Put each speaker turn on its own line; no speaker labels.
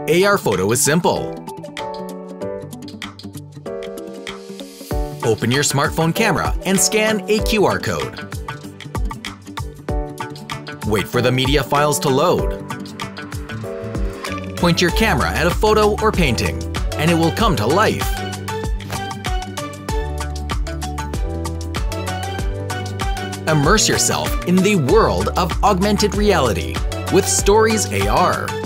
AR photo is simple. Open your smartphone camera and scan a QR code. Wait for the media files to load. Point your camera at a photo or painting, and it will come to life. Immerse yourself in the world of augmented reality with Stories AR.